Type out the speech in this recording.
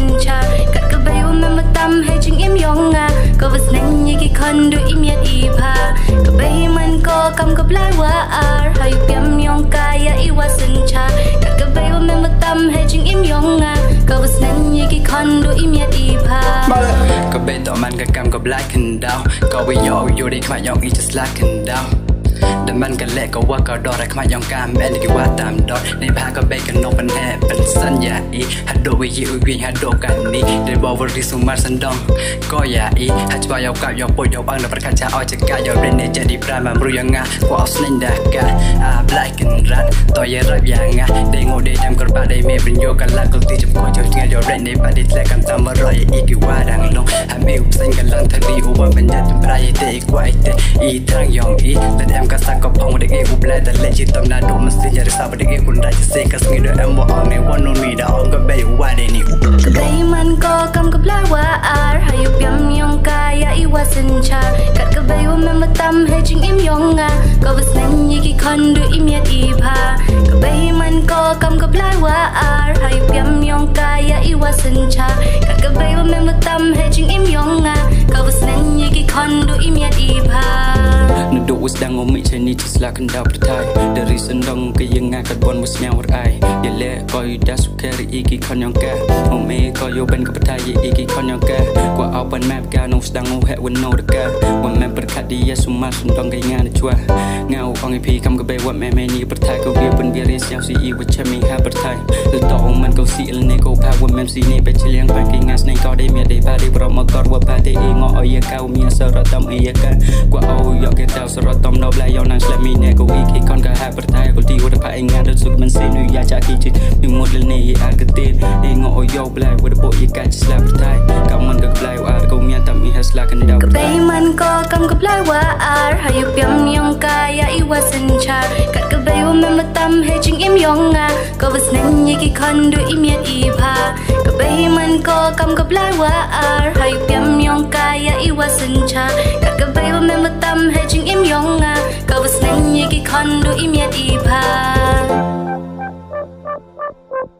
sencha kat ka bayu mematam hai jing im yonga ko was nan yi ki kondu imiat ipa ka bay man ko kam ka blai wa ar hayu piam yong kaya iwa sencha kat ka bayu mematam hai jing im yonga ko was nan yi ki kondu imiat ipa ka bay to man ka kam ka blai kan dau ko we yo di khma yong I just like kan dauแต่มันก็เละก็ว่าก็ดอแต่ขมายองการแม่นที่ว่าตามดอในพาก็เบกันนกเป็นแห่เป็นสัญญาอีฮัดโดวิจิอุวิฮัดโดกันนี้ได้บอกว่าริสุมาสันดองก็อย่าอีฮัดว่ายาวกับยาวปวดยาวอังและประกาศจะเอาจากกายยาวเรนเนจะดีปรามาบรูยังงาว่าเอาสนินดากาบลายกันรัดต่อยรับอย่างงาได้โง่ได้ทำกระบาได้เมเป็นโยกันลักก็ตีจับก้อยจับเงยยาวเรนในปาดิแลกันตามมารอยอีกว่าดังลงฮัไม่อุปสังกันลังทวีอุบันเป็นยันปลายเตะกว่าเตะอีทางยองอีแต่แอมก็สักก็พองเด็กเอวแปลแต่เล่นจิตตำนานดูมันสิ่งใหญ่สาวเด็กเอคนได้จะเสกกับสิ่งเดียวแอมว่าออกในวันนู้นมีดาวก็เบยว่าได้นี่ก็เบยมันก็กำกับลายว่าอาร์ให้ยุบยำยองกายอีว่าสัญชากัดก็เบยว่ามันมาตำให้จริงอิ่มยองงาก็ว่าสัญญากี่คนดูอิ่มยัดอีพาก็เบยมันก็กำกับลายว่าอาร์ให้ยุบยำยองกายอีว่าสัญชากัดก็เบยว่ามันมาตำให้จริงอิ่มยองงาก็ว่าสัญญากี่คนดูอิ่มยัดอีพา Nuduk was dang omi chani tislakan da pertai dari sendong ke yang ngakad bon was nyawar ai ya le koi das kari iki konyong ka ome ko yo ben ke pertai iki konyong ka kwa open map ka no sedang o het wen no de ka wan mem perkat dia sumar sendong ke ngan chua ngau ong ip kam ke be wat me me ni pertai ko dia pun biar siang si I wa chami ha pertai le to man ko si el ne ko pa wan mem si ni be chliang pa ki ngas nei ko de me de pa de pro ma kor wa pa de I ngo o ya ka mi sa ra tam I ya ka kwa o yo keสรตอมนอบลายยาวนังสลามีเนกูอีกคนก็หาประทายกูที่วัดพายงานเดินสุดมันเสียนุยาจากที่จิตมีหมดเลยเนี่ยอากาศเต้นเองโอยบลายวัดโบยกาจิสลาประทายกับมันก็บลายว่ากูมีอันทำมีฮัสลากันดาวกับไปมันก็กำกับลายว่าอาร์ให้ยุบยำยองกายอีว่าสัญชากัดกับไปว่ามันมาตำให้จริงอิ่มยองงาก็ว่าสัญญากี่คนดูอิ่มยัดอีพากับไปมันก็กำกับลายว่าอาร์ให้ยุบยำยองกายอีว่าสัญชากัดกับไปว่ามันมาตำให้จริงอิ่มยองงาก็ว่าสัญญากี่คนดูอิ่มยัดอีพา